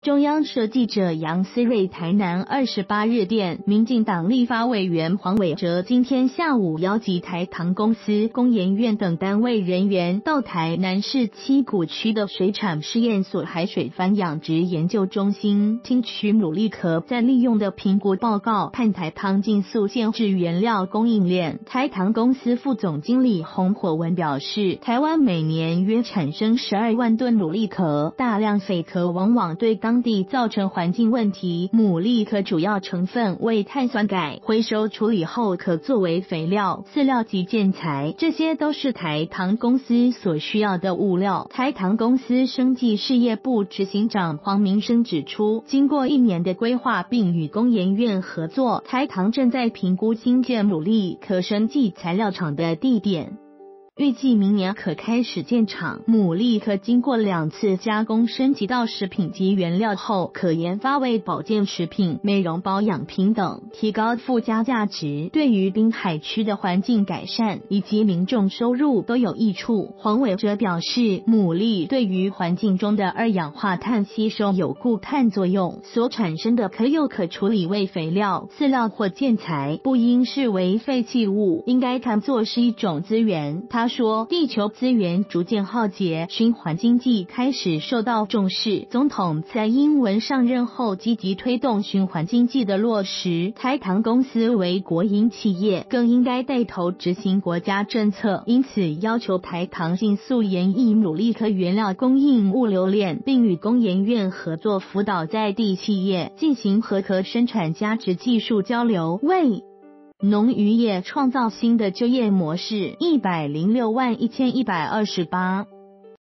中央社记者杨思睿台南28日电，民进党立法委员黄伟哲今天下午邀集台糖公司、工研院等单位人员到台南市七股区的水产试验所海水帆养殖研究中心，听取牡蛎壳再利用的评估报告，盼台糖尽速建制原料供应链。台糖公司副总经理洪火文表示，台湾每年约产生12万吨牡蛎壳，大量废壳往往对当地造成环境问题。牡蛎壳主要成分为碳酸钙，回收处理后可作为肥料、饲料及建材，这些都是台糖公司所需要的物料。台糖公司生技事业部执行长黄明生指出，经过1年的规划并与工研院合作，台糖正在评估新建牡蛎壳生技材料厂的地点，预计明年可开始建厂。牡蛎壳经过2次加工升级到食品级原料后，可研发为保健食品、美容保养品等，提高附加价值，对于滨海区的环境改善以及民众收入都有益处。黄伟哲表示，牡蛎对于环境中的二氧化碳吸收有固碳作用，所产生的壳又可处理为肥料、饲料或建材，不应视为废弃物，应该看作是一种资源。他说，地球资源逐渐耗竭，循环经济开始受到重视。总统蔡英文上任后积极推动循环经济的落实，台糖公司为国营企业，更应该带头执行国家政策，因此要求台糖尽速研议牡蛎壳原料供应物流链，并与工研院合作辅导在地企业进行合壳生产价值技术交流，为农渔业创造新的就业模式。106万1128